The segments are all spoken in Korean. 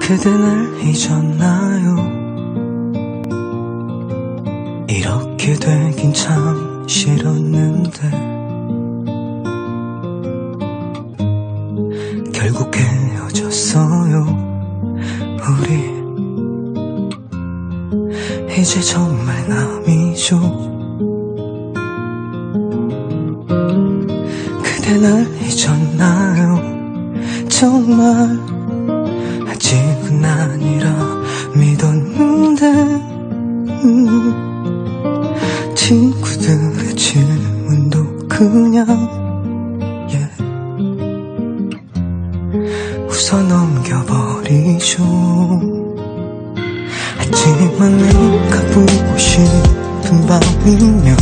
그대 날 잊었나요? 이렇게 되긴 참 싫었는데 결국 헤어졌어요. 우리 이제 정말 남이죠. 그대 날 잊었나요? 정말 아직은 아니라 믿었는데 친구들의 질문도 그냥 웃어 넘겨버리죠. 하지만 내가 보고 싶은 밤이면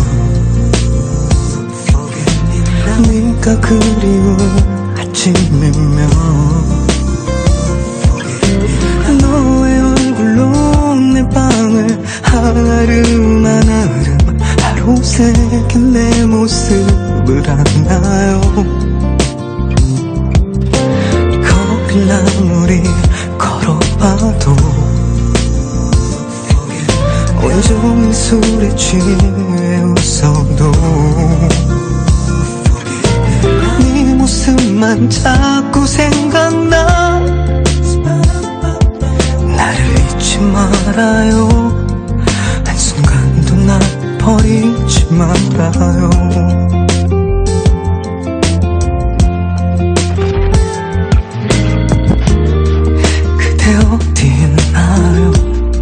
네가 그리운 아침이면 너의 얼굴로 내 방을 하나름 하나름 하루 새긴 내 모습을 안나요. 거릴 아무리 걸어봐도 온종일 술에 취해 웃어도 네 모습만 자꾸 생각나. 나를 잊지 말아요. 한순간도 날 버리지 말아요. 그대 어디 있나요?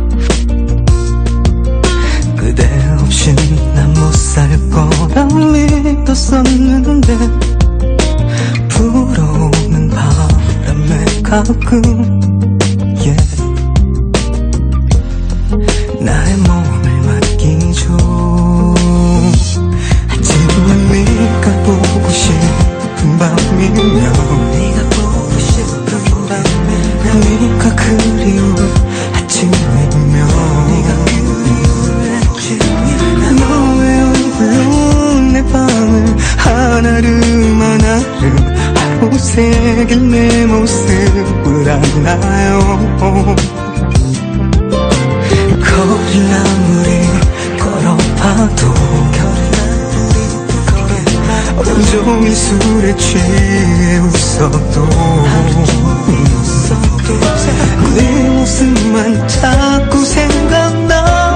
그대 없인 난 못 살 거라 믿었었는데 불어오는 바람에 가끔 나의 몸을 맡기죠. 하지만 네가 보고 싶은 밤이면 네가 그리운 아침이면 너의 얼굴로 내 방을 하나름 하나름 하루 새긴 내 모습을 안나요. 거릴 아무리 걸어봐도 온종일 술에 취해 웃어도 네 모습만 자꾸 생각나.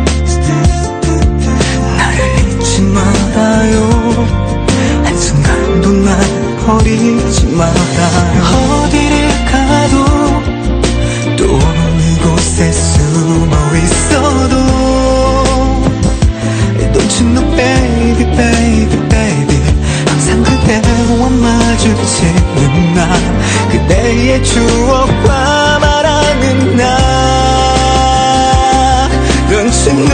나를 잊지 말아요. 한순간도 날 버리지 말아요. 어디를 가도 또 어느 곳에 숨어 있어도 Don't you know baby baby baby 항상 그대와 마주치는 나 그대의 추억과 말하는 나 Don't you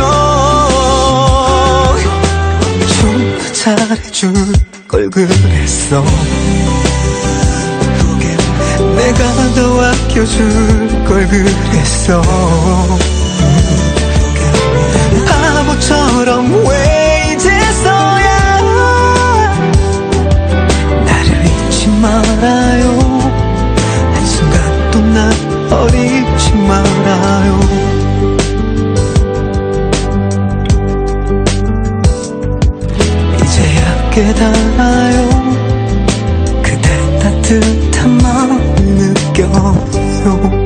know 좀 더 잘해줄 걸 그랬어. 내가 더 아껴줄 걸 그랬어. 바보처럼 왜 이제서야 나를 잊지 말아요. 한순간도 날 버리지 말아요. 이제야 깨달아요. 그대 따뜻한 마음을 느껴요.